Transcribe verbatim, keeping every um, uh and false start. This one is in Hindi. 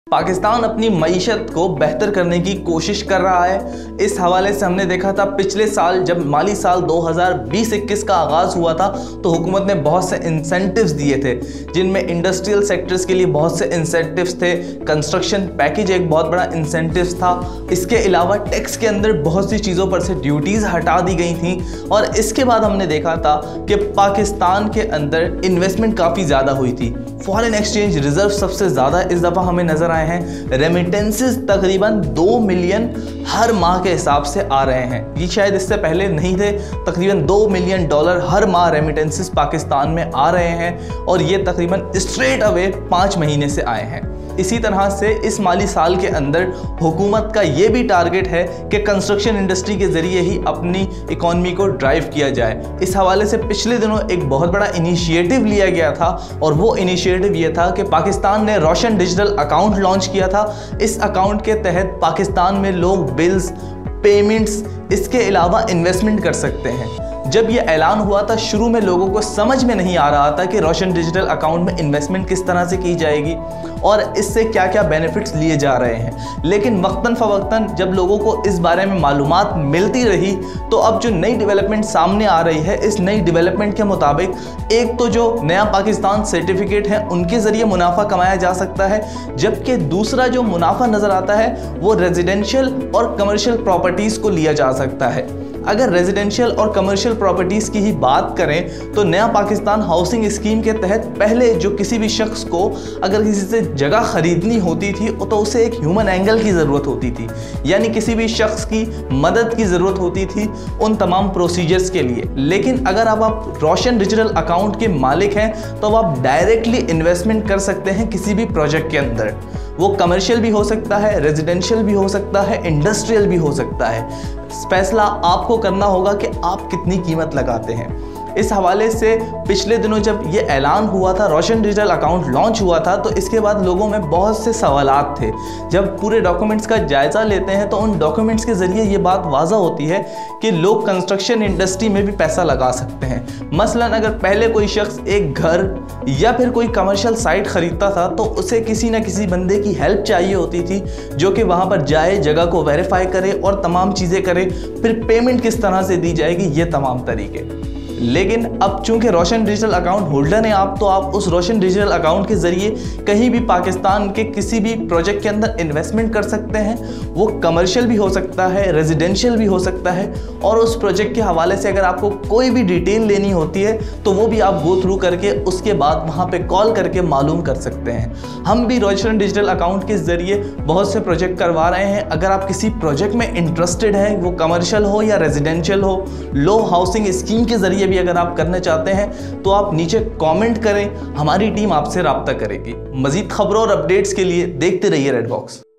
पाकिस्तान अपनी मईशत को बेहतर करने की कोशिश कर रहा है। इस हवाले से हमने देखा था पिछले साल जब माली साल दो हज़ार बीस इक्कीस का आगाज़ हुआ था तो हुकूमत ने बहुत से इंसेंटिव्स दिए थे, जिनमें इंडस्ट्रियल सेक्टर्स के लिए बहुत से इंसेंटिव्स थे। कंस्ट्रक्शन पैकेज एक बहुत बड़ा इंसेंटिव था। इसके अलावा टैक्स के अंदर बहुत सी चीज़ों पर से ड्यूटीज़ हटा दी गई थी। और इसके बाद हमने देखा था कि पाकिस्तान के अंदर इन्वेस्टमेंट काफ़ी ज़्यादा हुई थी। फॉरेन एक्सचेंज रिजर्व सबसे ज़्यादा इस दफ़ा हमें नज़र आए हैं। रेमिटेंसेस तकरीबन दो मिलियन हर माह के हिसाब से आ रहे हैं। ये शायद इससे पहले नहीं थे। तकरीबन दो मिलियन डॉलर हर माह रेमिटेंसेस पाकिस्तान में आ रहे हैं और ये तकरीबन स्ट्रेट अवे पाँच महीने से आए हैं। इसी तरह से इस माली साल के अंदर हुकूमत का ये भी टारगेट है कि कंस्ट्रक्शन इंडस्ट्री के ज़रिए ही अपनी इकॉनमी को ड्राइव किया जाए। इस हवाले से पिछले दिनों एक बहुत बड़ा इनिशिएटिव लिया गया था और वो इनिशिएटिव ये था कि पाकिस्तान ने रोशन डिजिटल अकाउंट लॉन्च किया था। इस अकाउंट के तहत पाकिस्तान में लोग बिल्स, पेमेंट्स, इसके अलावा इन्वेस्टमेंट कर सकते हैं। जब ये ऐलान हुआ था शुरू में लोगों को समझ में नहीं आ रहा था कि रोशन डिजिटल अकाउंट में इन्वेस्टमेंट किस तरह से की जाएगी और इससे क्या क्या बेनिफिट्स लिए जा रहे हैं। लेकिन वक्तन फ़वक्तन जब लोगों को इस बारे में मालूमात मिलती रही तो अब जो नई डेवलपमेंट सामने आ रही है, इस नई डेवलपमेंट के मुताबिक एक तो जो नया पाकिस्तान सर्टिफिकेट है उनके ज़रिए मुनाफा कमाया जा सकता है, जबकि दूसरा जो मुनाफा नज़र आता है वो रेजिडेंशियल और कमर्शियल प्रॉपर्टीज़ को लिया जा सकता है। अगर रेजिडेंशियल और कमर्शियल प्रॉपर्टीज़ की ही बात करें तो नया पाकिस्तान हाउसिंग स्कीम के तहत पहले जो किसी भी शख्स को अगर किसी से जगह ख़रीदनी होती थी तो उसे एक ह्यूमन एंगल की ज़रूरत होती थी, यानी किसी भी शख्स की मदद की ज़रूरत होती थी उन तमाम प्रोसीजर्स के लिए। लेकिन अगर अब आप रोशन डिजिटल अकाउंट के मालिक हैं तो आप डायरेक्टली इन्वेस्टमेंट कर सकते हैं किसी भी प्रोजेक्ट के अंदर। वो कमर्शियल भी हो सकता है, रेजिडेंशियल भी हो सकता है, इंडस्ट्रियल भी हो सकता है। फैसला आपको करना होगा कि आप कितनी कीमत लगाते हैं। इस हवाले से पिछले दिनों जब ये ऐलान हुआ था, रोशन डिजिटल अकाउंट लॉन्च हुआ था, तो इसके बाद लोगों में बहुत से सवालात थे। जब पूरे डॉक्यूमेंट्स का जायज़ा लेते हैं तो उन डॉक्यूमेंट्स के ज़रिए ये बात वाज़ा होती है कि लोग कंस्ट्रक्शन इंडस्ट्री में भी पैसा लगा सकते हैं। मसलन अगर पहले कोई शख्स एक घर या फिर कोई कमर्शियल साइट ख़रीदता था तो उसे किसी न किसी बंदे की हेल्प चाहिए होती थी जो कि वहाँ पर जाए, जगह को वेरीफाई करे और तमाम चीज़ें करे, फिर पेमेंट किस तरह से दी जाएगी, ये तमाम तरीके। लेकिन अब चूंकि रोशन डिजिटल अकाउंट होल्डर हैं आप, तो आप उस रोशन डिजिटल अकाउंट के ज़रिए कहीं भी पाकिस्तान के किसी भी प्रोजेक्ट के अंदर इन्वेस्टमेंट कर सकते हैं। वो कमर्शियल भी हो सकता है, रेजिडेंशियल भी हो सकता है। और उस प्रोजेक्ट के हवाले से अगर आपको कोई भी डिटेल लेनी होती है तो वो भी आप गो थ्रू करके उसके बाद वहाँ पर कॉल करके मालूम कर सकते हैं। हम भी रोशन डिजिटल अकाउंट के ज़रिए बहुत से प्रोजेक्ट करवा रहे हैं। अगर आप किसी प्रोजेक्ट में इंटरेस्टेड हैं, वो कमर्शियल हो या रेजिडेंशियल हो, लो हाउसिंग स्कीम के ज़रिए भी अगर आप करना चाहते हैं तो आप नीचे कमेंट करें, हमारी टीम आपसे राब्ता करेगी। मजीद खबरों और अपडेट्स के लिए देखते रहिए रेड बॉक्स।